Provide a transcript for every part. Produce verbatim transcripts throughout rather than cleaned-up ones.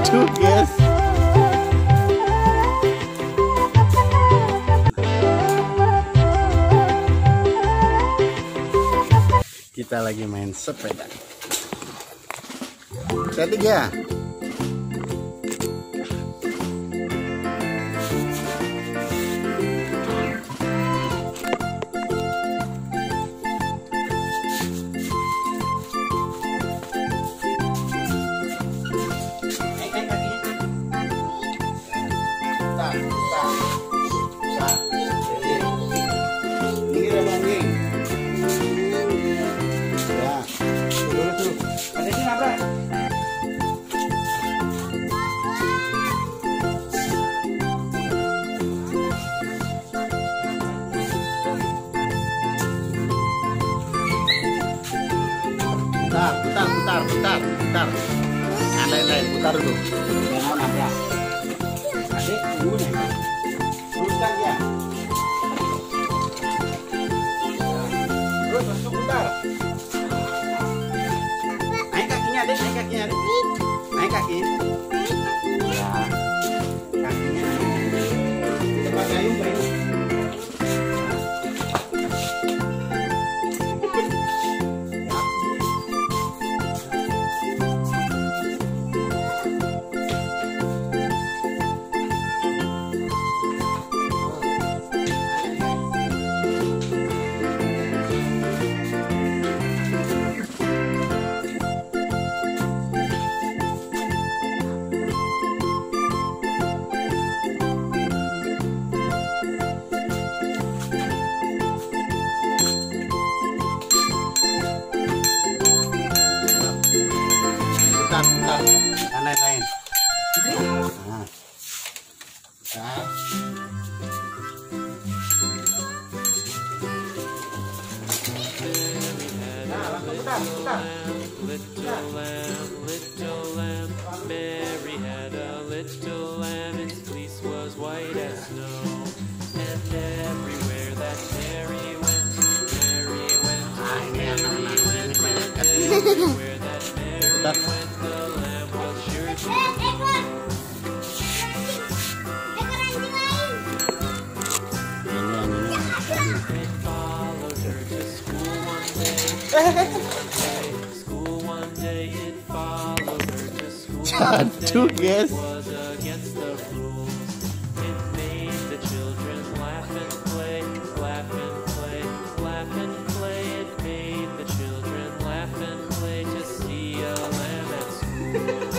Jatuh, guys. Kita lagi main sepeda. Jadi ya. Putar, putar, putar, putar, putar. Nah, lain-lain, putar dulu. Jangan nabrak. Adik, dulu nih. Luruskan ya. Terus, terus putar. Naik kakinya, adik, naik kakinya, adik. Naik kaki. Ya. Kakinya. Kita pakai gayung, gayung. Putar, putar, dan lain-lain. Nah, putar. Nah, langsung putar, putar. Little lamb, little lamb, Mary had a little lamb. Its fleece was white as snow, and everywhere that Mary went, Mary went, Mary went, and everywhere that Mary went, the lamb was sure to It followed her to school one day. School one day, it followed her to school. Jatuh, guys. It was against the rules. It made the children laugh and play, laugh and play, laugh and play. It made the children laugh and play to see a lamb at school.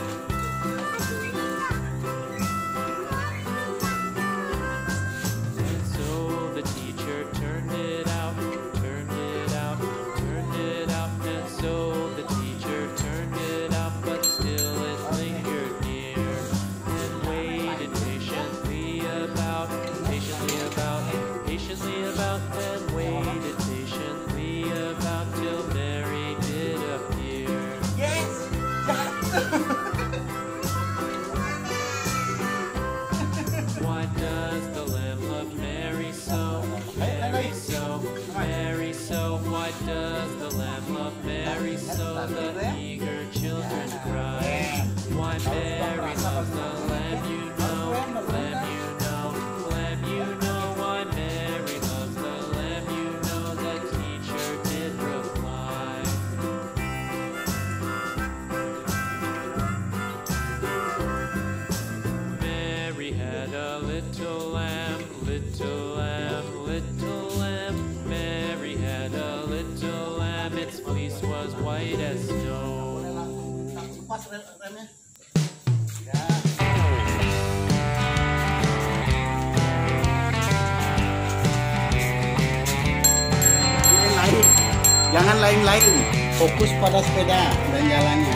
And so the teacher turned it out, turned it out, turned it out. And so the teacher turned it out, but still it lingered near and waited patiently about, patiently about, patiently about, and waited patiently about till Mary did appear. Yes. Why does the lamb love Mary so? Mary so, Mary so. Why does the lamb love Mary so? The eager children cry. Why Mary loves the lamb, you know, lamb, you know, lamb, you know. Why Mary loves the lamb, you know. The teacher did reply. Mary had a little lamb, little lamb, little lamb. Mary had a little lamb. Its fleece was white as snow. Pas remnya. Lain-lain. Jangan lain-lain. Fokus pada sepeda dan jalannya.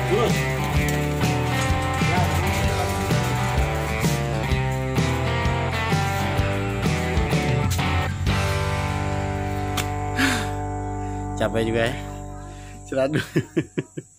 Terus. Capek juga ya. Istirahat dulu.